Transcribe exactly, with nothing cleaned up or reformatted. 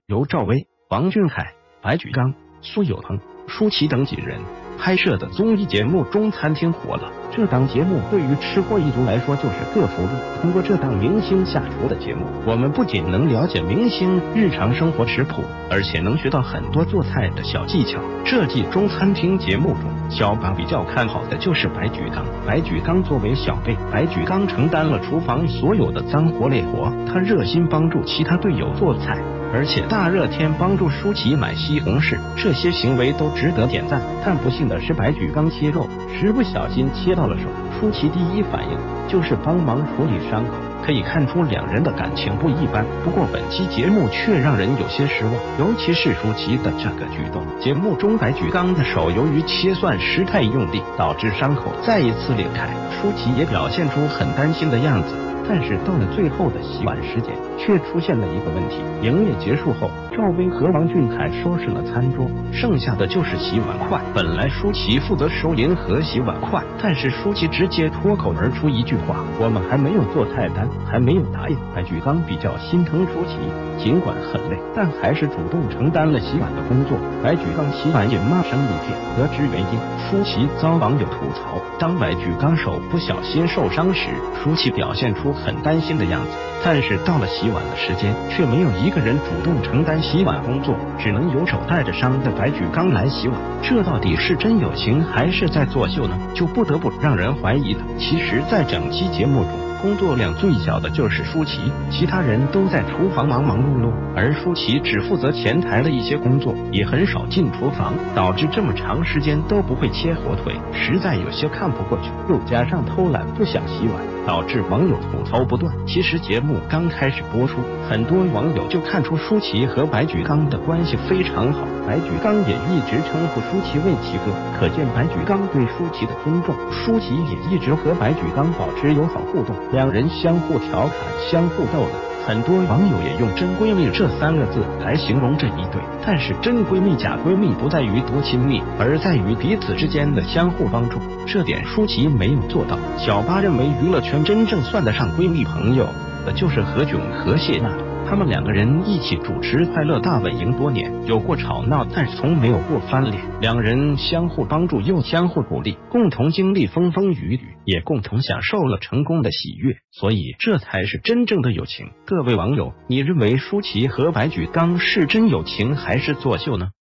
由赵薇、王俊凯、白举纲、苏有朋、舒淇等几人拍摄的综艺节目《中餐厅》火了。这档节目对于吃货一族来说就是个福利。通过这档明星下厨的节目，我们不仅能了解明星日常生活食谱，而且能学到很多做菜的小技巧。这季中餐厅节目中，小八比较看好的就是白举纲。白举纲作为小辈，白举纲承担了厨房所有的脏活累活，他热心帮助其他队友做菜，而且大热天帮助舒淇买西红柿，这些行为都值得点赞。但不幸的是，白举纲切肉时不小心切到了手，舒淇第一反应就是帮忙处理伤口，可以看出两人的感情不一般。不过本期节目却让人有些失望，尤其是舒淇的这个举动。节目中白举纲的手由于切蒜时太用力，导致伤口再一次裂开，舒淇也表现出很担心的样子。但是到了最后的洗碗时间，却出现了一个问题。营业结束后，赵薇和王俊凯收拾了餐桌，剩下的就是洗碗筷。本来舒淇负责收银和洗碗筷，但是舒淇直接脱口而出一句话：“我们还没有做菜单，还没有答应。”白举纲比较心疼舒淇，尽管很累，但还是主动承担了洗碗的工作。白举纲洗碗也骂声一片。得知原因，舒淇遭网友吐槽。当白举纲手不小心受伤时，舒淇表现出很担心的样子，但是到了洗碗的时间，却没有一个人主动承担洗碗工作，只能由手带着伤的白举纲来洗碗。这到底是真有情还是在作秀呢？就不得不让人怀疑了。其实，在整期节目中，工作量最小的就是舒淇，其他人都在厨房忙忙碌碌，而舒淇只负责前台的一些工作，也很少进厨房，导致这么长时间都不会切火腿，实在有些看不过去。又加上偷懒不想洗碗，导致网友吐槽不断。其实节目刚开始播出，很多网友就看出舒淇和白举纲的关系非常好，白举纲也一直称呼舒淇为淇哥，可见白举纲对舒淇的尊重。舒淇也一直和白举纲保持友好互动，两人相互调侃，相互逗乐。很多网友也用真闺蜜这三个字来形容这一对。但是真闺蜜假闺蜜不在于多亲密，而在于彼此之间的相互帮助，这点舒淇没有做到。小八认为娱乐圈真正算得上闺蜜朋友的就是何炅和谢娜，他们两个人一起主持《快乐大本营》多年，有过吵闹，但从没有过翻脸。两人相互帮助又相互鼓励，共同经历风风雨雨，也共同享受了成功的喜悦，所以这才是真正的友情。各位网友，你认为舒淇和白举纲是真友情还是作秀呢？